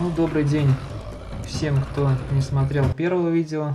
Ну, добрый день всем, кто не смотрел первого видео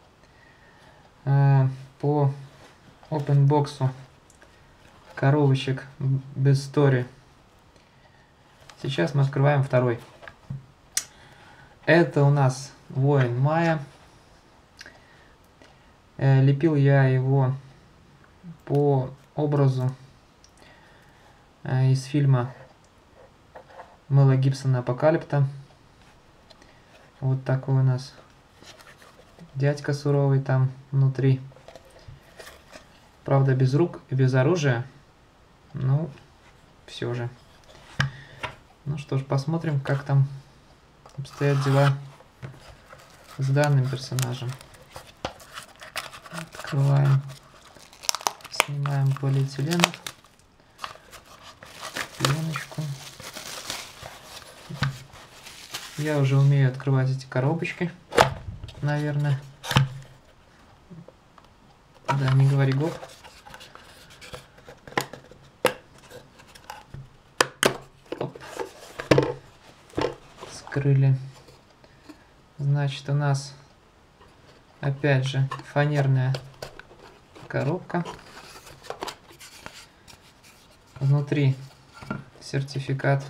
по опенбоксу коробочек без Story. Сейчас мы открываем второй. Это у нас Воин Майя. Лепил я его по образу из фильма Мэла Гибсона «Апокалипта». Вот такой у нас дядька суровый там внутри. Правда, без рук и без оружия. Ну, все же. Ну что ж, посмотрим, как там обстоят дела с данным персонажем. Открываем. Снимаем полиэтилен. Пленочку. Я уже умею открывать эти коробочки, наверное. Да, не говори гоп. Оп. Скрыли. Значит, у нас опять же фанерная коробка. Внутри сертификат.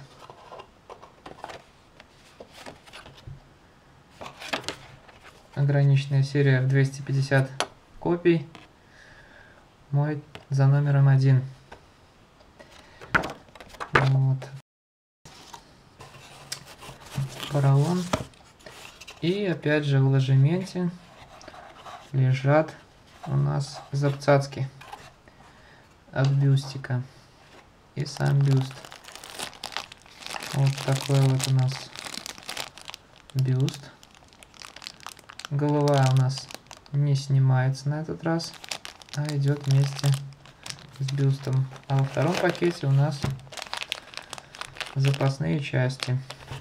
Ограниченная серия в 250 копий. Мой за номером 1. Вот. Поролон. И опять же в ложементе лежат у нас запцацки от бюстика. И сам бюст. Вот такой вот у нас бюст. Голова у нас не снимается на этот раз, а идет вместе с бюстом. А во втором пакете у нас запасные части,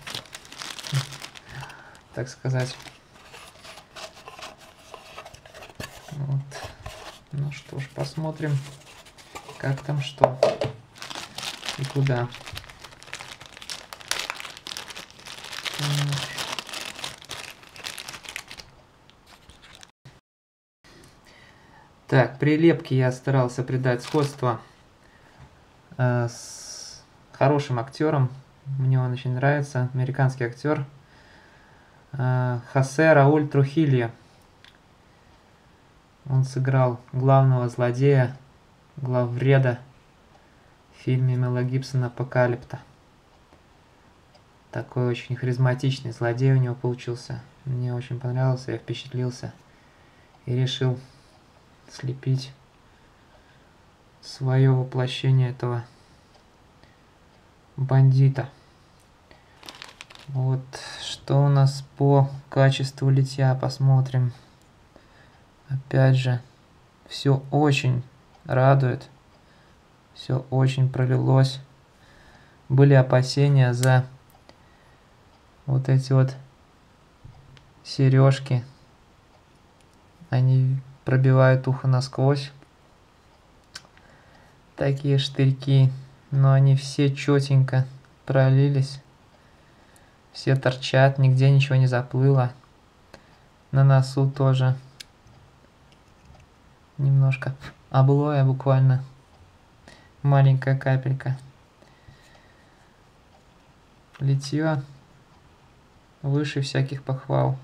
так сказать. Вот. Ну что ж, посмотрим, как там что и куда. Так, прилепки я старался придать сходство с хорошим актером. Мне он очень нравится. Американский актер Хосе Рауль Трухильо. Он сыграл главного злодея, главвреда в фильме Мэла Гибсона «Апокалипта». Такой очень харизматичный злодей у него получился. Мне очень понравился, я впечатлился и решил слепить свое воплощение этого бандита. Вот что у нас по качеству литья, посмотрим. Опять же, все очень радует, все очень пролилось. Были опасения за вот эти вот сережки, они пробивают ухо насквозь. Такие штырьки, но они все четенько пролились. Все торчат, нигде ничего не заплыло. На носу тоже немножко облоя, буквально маленькая капелька. Литье выше всяких похвал.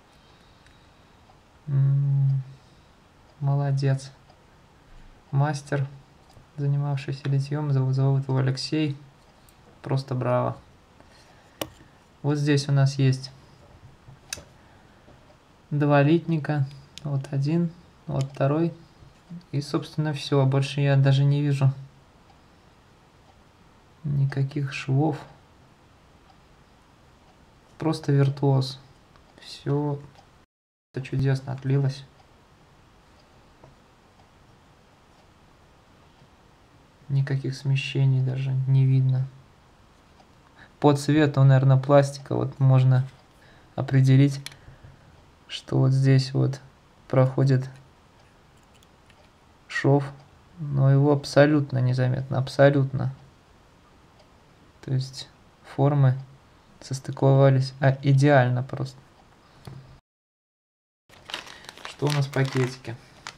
Молодец. Мастер, занимавшийся литьем, зовут его Алексей. Просто браво. Вот здесь у нас есть два литника. Вот один, вот второй. И, собственно, все. Больше я даже не вижу никаких швов. Просто виртуоз. Все это чудесно отлилось. Никаких смещений даже не видно. По цвету, наверное, пластика вот можно определить, что вот здесь вот проходит шов, но его абсолютно незаметно, абсолютно. То есть формы состыковались идеально просто. Что у нас в пакетике?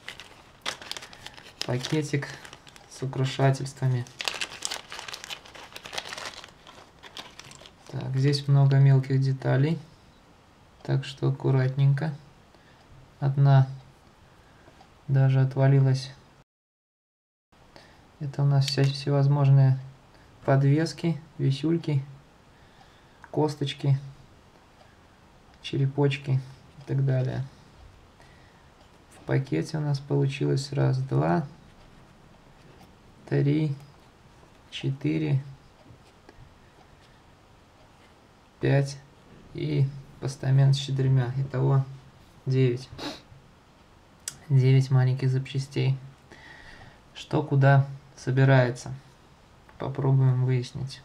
Пакетик с украшательствами. Так, здесь много мелких деталей, так что аккуратненько. Одна даже отвалилась. Это у нас всевозможные подвески, висюльки, косточки, черепочки и так далее. В пакете у нас получилось раз, два, три, 4, 5 и постамент с 4. Итого 9. 9 маленьких запчастей. Что куда собирается? Попробуем выяснить.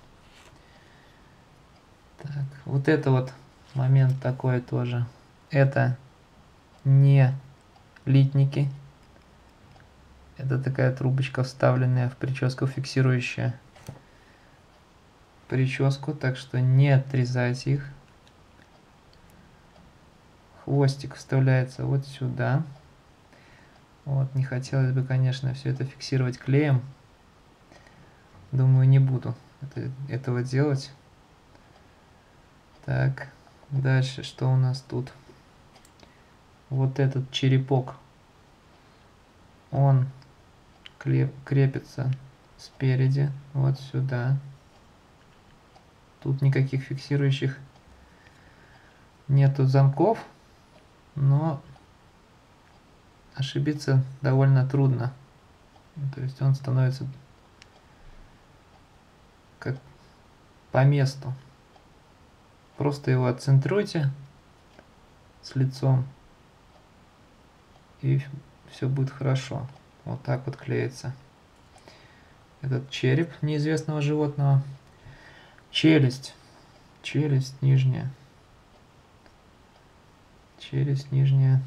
Так, вот это вот момент такой тоже. Это не литники. Это такая трубочка, вставленная в прическу, фиксирующая прическу, так что не отрезайте их. Хвостик вставляется вот сюда. Вот, не хотелось бы, конечно, все это фиксировать клеем. Думаю, не буду этого делать. Так, дальше что у нас тут? Вот этот черепок, он крепится спереди, вот сюда. Тут никаких фиксирующих нету замков, но ошибиться довольно трудно. То есть он становится как по месту. Просто его отцентруйте с лицом, и все будет хорошо. Вот так вот клеится этот череп неизвестного животного. Челюсть нижняя. Челюсть нижняя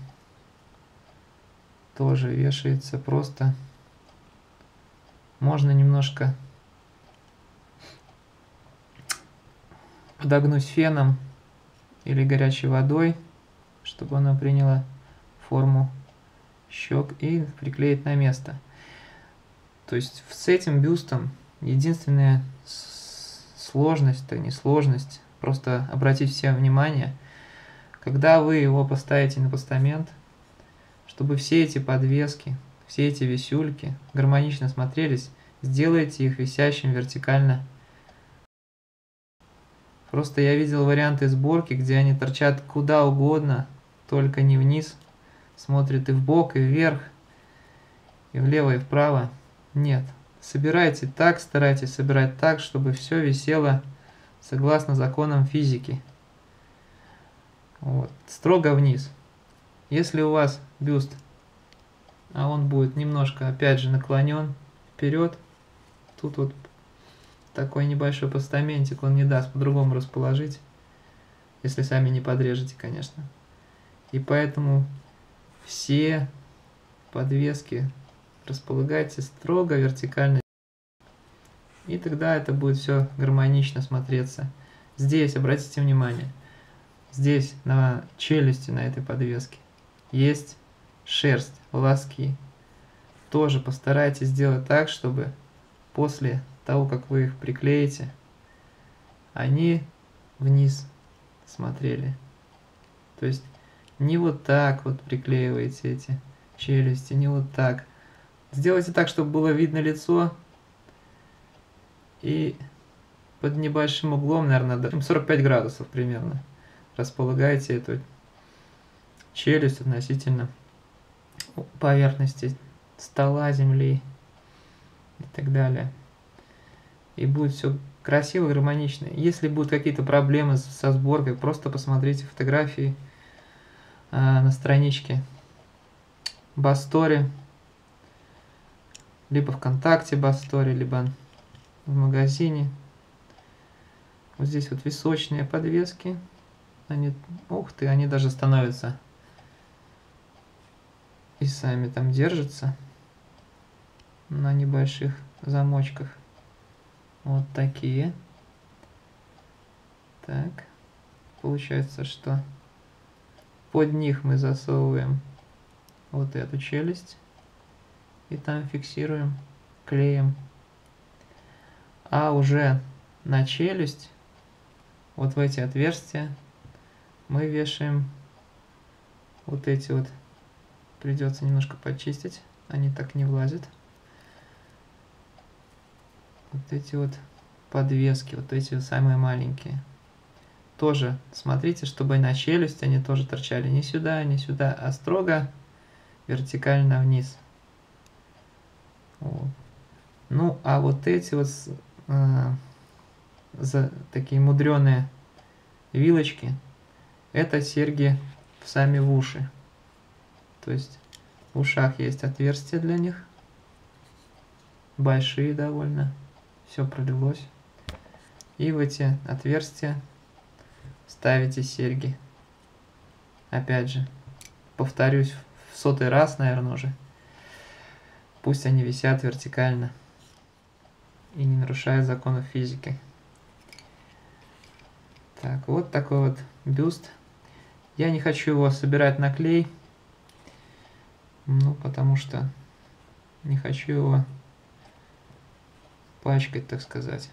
тоже вешается просто. Можно немножко подогнуть феном или горячей водой, чтобы она приняла форму щек, и приклеить на место. То есть с этим бюстом единственная сложность, то не сложность, просто обратите все внимание, когда вы его поставите на постамент, чтобы все эти подвески, все эти висюльки гармонично смотрелись, сделайте их висящим вертикально. Просто я видел варианты сборки, где они торчат куда угодно, только не вниз, смотрят и в бок, и вверх, и влево, и вправо. Нет. Собирайте так, старайтесь собирать так, чтобы все висело согласно законам физики. Вот. Строго вниз. Если у вас бюст, а он будет немножко, опять же, наклонен вперед, тут вот такой небольшой постаментик, он не даст по-другому расположить, если сами не подрежете, конечно. И поэтому все подвески располагайте строго вертикально, и тогда это будет все гармонично смотреться. Здесь, обратите внимание, здесь на челюсти, на этой подвеске есть шерсть, волоски. Тоже постарайтесь сделать так, чтобы после того, как вы их приклеите, они вниз смотрели. То есть не вот так вот приклеивайте эти челюсти, не вот так. Сделайте так, чтобы было видно лицо, и под небольшим углом, наверное, 45 градусов примерно, располагайте эту челюсть относительно поверхности стола, земли и так далее. И будет все красиво, гармонично. Если будут какие-то проблемы со сборкой, просто посмотрите фотографии на страничке Басторы, либо ВКонтакте Басторы, либо в магазине. Вот здесь вот височные подвески. Они, ух ты, они даже становятся и сами там держатся на небольших замочках. Вот такие. Так, получается, что под них мы засовываем вот эту челюсть и там фиксируем клеем. А уже на челюсть, вот в эти отверстия, мы вешаем вот эти вот. Придется немножко почистить, они так не влазят. Вот эти вот подвески, вот эти вот самые маленькие. Тоже смотрите, чтобы на челюсть они тоже торчали не сюда, а строго вертикально вниз. Вот. Ну, а вот эти вот такие мудреные вилочки, это серьги сами в уши. То есть в ушах есть отверстия для них, большие довольно, все пролилось. И в эти отверстия ставите серьги. Опять же, повторюсь в 100-й раз, наверное, уже. Пусть они висят вертикально и не нарушают законов физики. Так, вот такой вот бюст. Я не хочу его собирать на клей. Ну, потому что не хочу его пачкать, так сказать.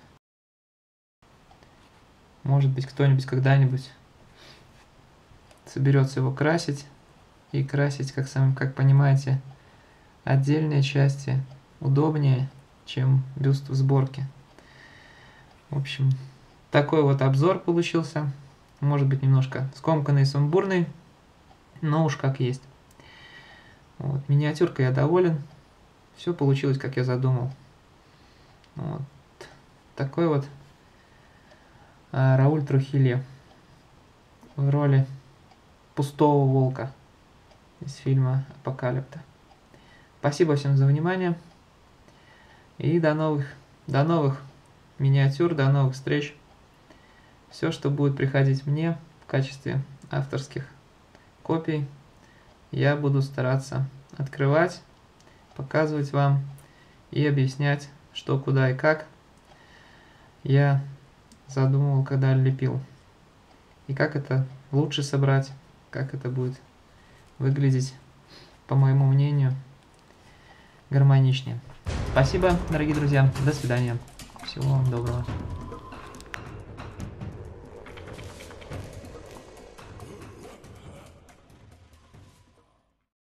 Может быть, кто-нибудь когда-нибудь соберется его красить. И красить, как понимаете, отдельные части удобнее, чем бюст в сборке. В общем, такой вот обзор получился. Может быть, немножко скомканный и сумбурный, но уж как есть. Вот, миниатюрка, я доволен. Все получилось, как я задумал. Вот. Такой вот Рауль Трухильо в роли пустого волка из фильма «Апокалипта». Спасибо всем за внимание. И до новых миниатюр, до новых встреч. Все, что будет приходить мне в качестве авторских копий, я буду стараться открывать, показывать вам и объяснять, что, куда и как я задумывал, когда лепил. И как это лучше собрать, как это будет выглядеть, по моему мнению, гармоничнее. Спасибо, дорогие друзья. До свидания. Всего вам доброго.